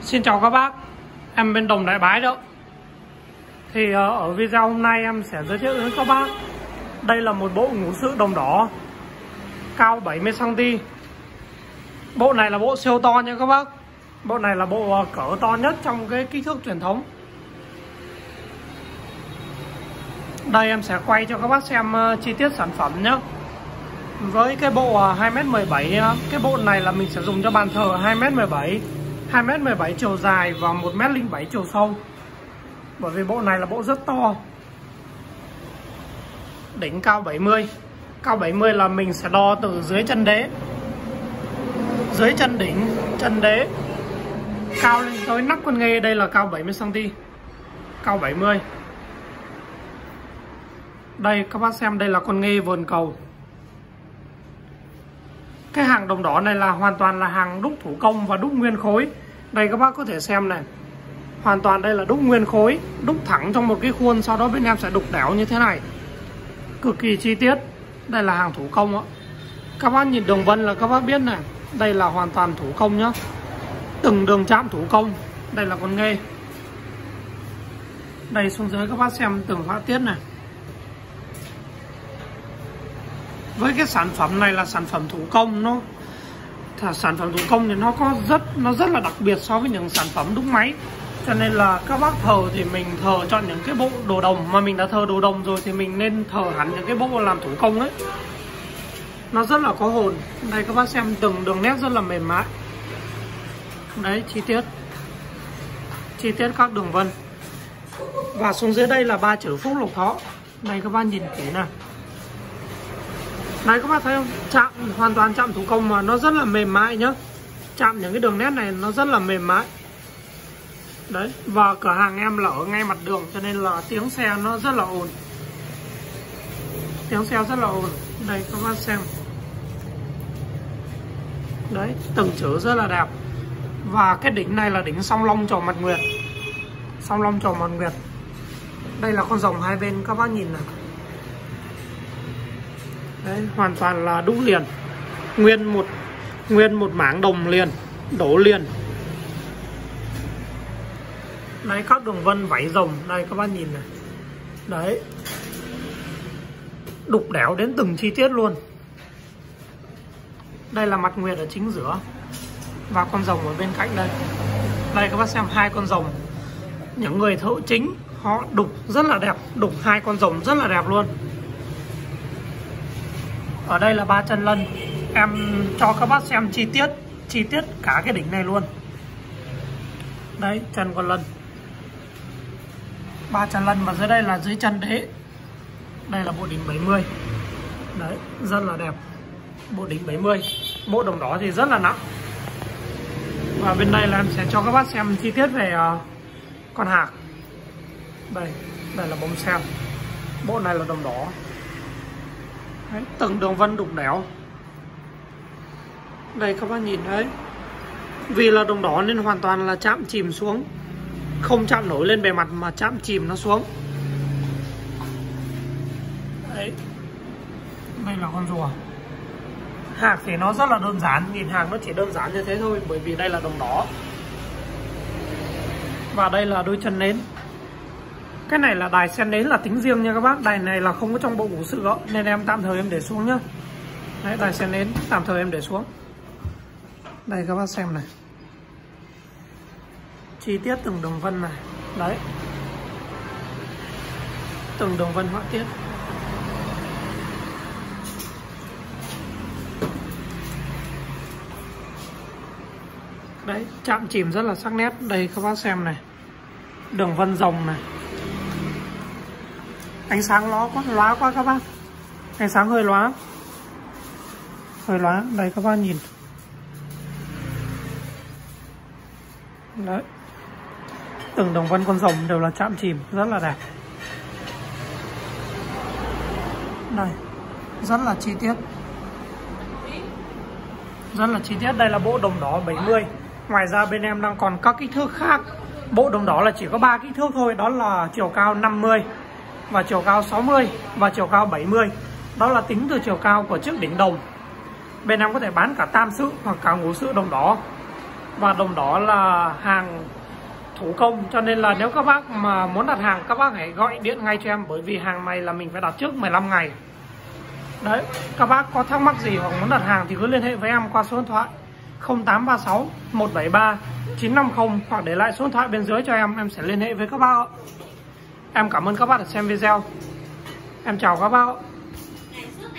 Xin chào các bác, em bên Đồng Đại Bái đó. Thì ở video hôm nay em sẽ giới thiệu đến các bác. Đây là một bộ ngũ sự đồng đỏ cao 70cm. Bộ này là bộ siêu to nha các bác. Bộ này là bộ cỡ to nhất trong cái kích thước truyền thống. Đây em sẽ quay cho các bác xem chi tiết sản phẩm nhé. Với cái bộ 2m17, cái bộ này là mình sử dụng cho bàn thờ 2m17, 2m17 chiều dài và 1m07 chiều sâu. Bởi vì bộ này là bộ rất to. Đỉnh cao 70. Cao 70 là mình sẽ đo từ dưới chân đế, dưới chân đỉnh, chân đế, cao lên tới nắp con nghê. Đây là cao 70cm, cao 70. Đây các bác xem, đây là con nghê vườn cầu. Cái hàng đồng đỏ này là hoàn toàn là hàng đúc thủ công và đúc nguyên khối. Đây các bác có thể xem này, hoàn toàn đây là đúc nguyên khối, đúc thẳng trong một cái khuôn, sau đó bên em sẽ đục đẽo như thế này, cực kỳ chi tiết. Đây là hàng thủ công ạ. Các bác nhìn đường vân là các bác biết này, đây là hoàn toàn thủ công nhá, từng đường chạm thủ công. Đây là con nghê. Đây xuống dưới các bác xem từng họa tiết này. Với cái sản phẩm này là sản phẩm thủ công, sản phẩm thủ công thì nó rất là đặc biệt so với những sản phẩm đúc máy. Cho nên là các bác thờ thì mình thờ chọn những cái bộ đồ đồng, mà mình đã thờ đồ đồng rồi thì mình nên thờ hẳn những cái bộ làm thủ công ấy. Nó rất là có hồn. Đây các bác xem từng đường nét rất là mềm mại. Đấy, chi tiết các đường vân. Và xuống dưới đây là 3 chữ Phúc Lộc Thọ. Đây các bác nhìn kỹ này. Đấy các bác thấy không? Chạm hoàn toàn chạm thủ công mà nó rất là mềm mại nhá. Chạm những cái đường nét này nó rất là mềm mại. Đấy, và cửa hàng em là ở ngay mặt đường cho nên là tiếng xe nó rất là ồn. Tiếng xe rất là ồn. Đây các bác xem. Đấy, từng chữ rất là đẹp. Và cái đỉnh này là đỉnh song long trầu mặt nguyệt. Song long trầu mặt nguyệt. Đây là con rồng hai bên các bác nhìn này. Đấy, hoàn toàn là đúc liền. Nguyên một mảng đồng liền, đổ liền. Đấy, các đường vân vảy rồng. Đây các bác nhìn này. Đấy, đục đẽo đến từng chi tiết luôn. Đây là mặt nguyệt ở chính giữa và con rồng ở bên cạnh đây. Đây các bác xem hai con rồng. Những người thợ chính họ đục rất là đẹp, đục hai con rồng rất là đẹp luôn. Ở đây là 3 chân lân. Em cho các bác xem chi tiết cả cái đỉnh này luôn. Đấy, chân con lân, 3 chân lân, và dưới đây là dưới chân đế. Đây là bộ đỉnh 70. Đấy, rất là đẹp. Bộ đỉnh 70. Bộ đồng đỏ thì rất là nặng. Và bên đây là em sẽ cho các bác xem chi tiết về con hạc. Đây là bông sen. Bộ này là đồng đỏ. Đấy, từng đường vân đục đẽo. Đây các bác nhìn đấy. Vì là đồng đỏ nên hoàn toàn là chạm chìm xuống, không chạm nổi lên bề mặt mà chạm chìm nó xuống. Đấy, đây là con rùa. Hạc thì nó rất là đơn giản, nhìn hàng nó chỉ đơn giản như thế thôi, bởi vì đây là đồng đỏ. Và đây là đôi chân nến. Cái này là đài sen nến là tính riêng nha các bác. Đài này là không có trong bộ ngũ sự đó, nên em tạm thời em để xuống nhá. Đấy, đài sen nến tạm thời em để xuống. Đây các bác xem này, chi tiết từng đường vân này. Đấy, từng đường vân họa tiết. Đấy, chạm chìm rất là sắc nét. Đây các bác xem này, đường vân rồng này. Ánh sáng lóa quá các bác. Ánh sáng hơi lóa. Đây các bác nhìn. Đấy, từng đường vân con rồng đều là chạm chìm, rất là đẹp. Đây, rất là chi tiết. Đây là bộ đồng đỏ 70. Ngoài ra bên em đang còn các kích thước khác. Bộ đồng đỏ là chỉ có 3 kích thước thôi. Đó là chiều cao 50 và chiều cao 60 và chiều cao 70. Đó là tính từ chiều cao của chiếc đỉnh đồng. Bên em có thể bán cả tam sự hoặc cả ngũ sự đồng đỏ. và đồng đó là hàng thủ công. Cho nên là nếu các bác mà muốn đặt hàng, các bác hãy gọi điện ngay cho em, bởi vì hàng này là mình phải đặt trước 15 ngày. Đấy, các bác có thắc mắc gì hoặc muốn đặt hàng thì cứ liên hệ với em qua số điện thoại 0836 173 950 hoặc để lại số điện thoại bên dưới cho em sẽ liên hệ với các bác ạ. Em cảm ơn các bác đã xem video. Em chào các bác ạ.